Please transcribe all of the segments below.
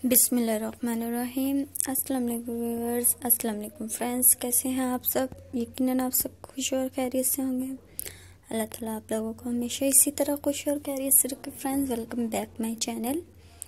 बिस्मिल्लाहिर्रहमानिर्रहीम। अस्सलाम वालेकुम व्यूअर्स, अस्सलाम वालेकुम फ्रेंड्स। कैसे हैं आप सब? यकीनन आप सब खुश और खैरियत से होंगे। अल्लाह ताला आप लोगों को हमेशा इसी तरह खुश और खैरियत से रखे। Friends, welcome back my channel.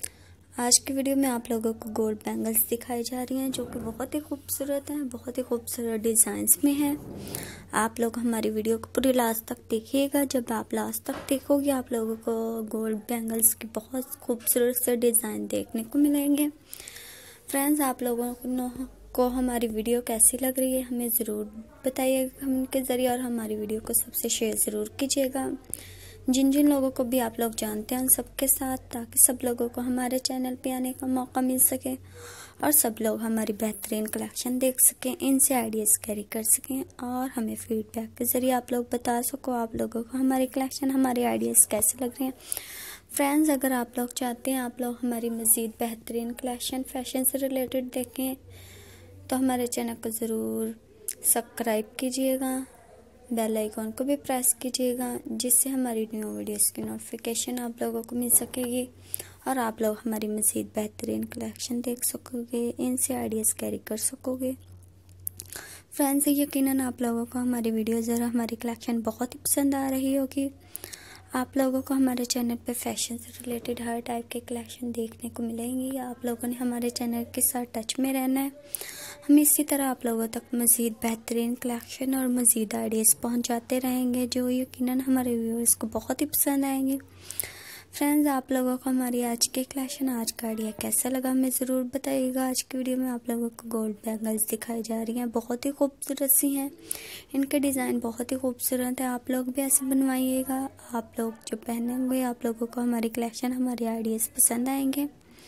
आज की वीडियो में आप लोगों को गोल्ड बैंगल्स दिखाई जा रही हैं जो कि बहुत ही खूबसूरत हैं, बहुत ही खूबसूरत डिज़ाइंस में हैं। आप लोग हमारी वीडियो को पूरी लास्ट तक देखिएगा। जब आप लास्ट तक देखोगे आप लोगों को गोल्ड बैंगल्स की बहुत खूबसूरत से डिज़ाइन देखने को मिलेंगे। फ्रेंड्स, आप लोगों को हमारी वीडियो कैसी लग रही है हमें ज़रूर बताइएगा कमेंट के ज़रिए, और हमारी वीडियो को सबसे शेयर ज़रूर कीजिएगा जिन जिन लोगों को भी आप लोग जानते हैं उन सबके साथ, ताकि सब लोगों को हमारे चैनल पे आने का मौका मिल सके और सब लोग हमारी बेहतरीन कलेक्शन देख सकें, इनसे आइडियाज़ कैरी कर सकें और हमें फीडबैक के ज़रिए आप लोग बता सको आप लोगों को हमारी कलेक्शन, हमारे आइडियाज़ कैसे लग रहे हैं। फ्रेंड्स, अगर आप लोग चाहते हैं आप लोग हमारी मज़ीद बेहतरीन कलेक्शन फैशन से रिलेटेड देखें तो हमारे चैनल को ज़रूर सब्सक्राइब कीजिएगा, बेल आइकॉन को भी प्रेस कीजिएगा, जिससे हमारी न्यू वीडियोस की नोटिफिकेशन आप लोगों को मिल सकेगी और आप लोग हमारी मज़ीद बेहतरीन कलेक्शन देख सकोगे, इनसे आइडियाज़ कैरी कर सकोगे। फ्रेंड्स, यकीनन आप लोगों को हमारी वीडियोज़ और हमारी कलेक्शन बहुत ही पसंद आ रही होगी। आप लोगों को हमारे चैनल पे फैशन से रिलेटेड हर टाइप के कलेक्शन देखने को मिलेंगी। आप लोगों ने हमारे चैनल के साथ टच में रहना है। हम इसी तरह आप लोगों तक मज़ीद बेहतरीन कलेक्शन और मज़ीद आइडियाज़ पहुंचाते रहेंगे जो यकीनन हमारे व्यूअर्स को बहुत ही पसंद आएंगे। फ्रेंड्स, आप लोगों को हमारी आज की कलेक्शन, आज का आइडिया कैसा लगा हमें ज़रूर बताइएगा। आज की वीडियो में आप लोगों को गोल्ड बैंगल्स दिखाई जा रही हैं, बहुत ही खूबसूरत सी हैं, इनके डिज़ाइन बहुत ही खूबसूरत है। आप लोग भी ऐसे बनवाइएगा, आप लोग जो पहनेंगे आप लोगों को हमारी कलेक्शन, हमारे आइडियाज़ पसंद आएंगे।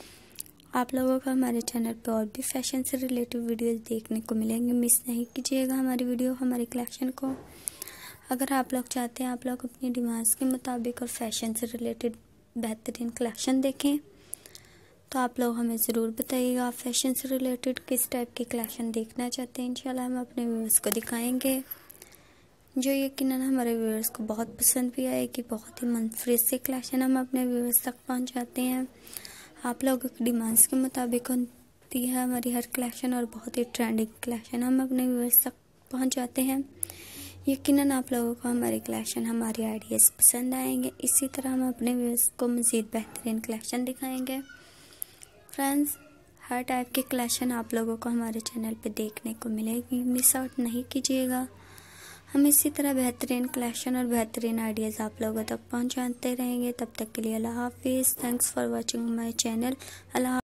आप लोगों को हमारे चैनल पर और भी फैशन से रिलेटेड वीडियोज़ देखने को मिलेंगे। मिस नहीं कीजिएगा हमारी वीडियो, हमारी कलेक्शन को। अगर आप लोग चाहते हैं आप लोग अपनी डिमांड्स के मुताबिक और फैशन से रिलेटेड बेहतरीन कलेक्शन देखें तो आप लोग हमें ज़रूर बताइएगा आप फैशन से रिलेटेड किस टाइप की कलेक्शन देखना चाहते हैं। इंशाल्लाह हम अपने व्यूअर्स को दिखाएंगे जो यकीनन हमारे व्यूअर्स को बहुत पसंद भी आएगी। बहुत ही मुनफरिद से कलेक्शन हम अपने व्यूअर्स तक पहुंचाते हैं। आप लोगों की डिमांड्स के मुताबिक होती है हमारी हर कलेक्शन और बहुत ही ट्रेंडिंग कलेक्शन हम अपने व्यूअर्स तक पहुंचाते हैं। यकीनन आप लोगों को हमारी कलेक्शन, हमारी आइडियाज़ पसंद आएंगे। इसी तरह हम अपने व्यूअर्स को मज़ीद बेहतरीन कलेक्शन दिखाएंगे। फ्रेंड्स, हर टाइप की कलेक्शन आप लोगों को हमारे चैनल पे देखने को मिलेगी, मिस आउट नहीं कीजिएगा। हम इसी तरह बेहतरीन कलेक्शन और बेहतरीन आइडियाज़ आप लोगों तक पहुंचाते रहेंगे। तब तक के लिए अल्लाह हाफिज़। Thanks for watching my channel. Allah.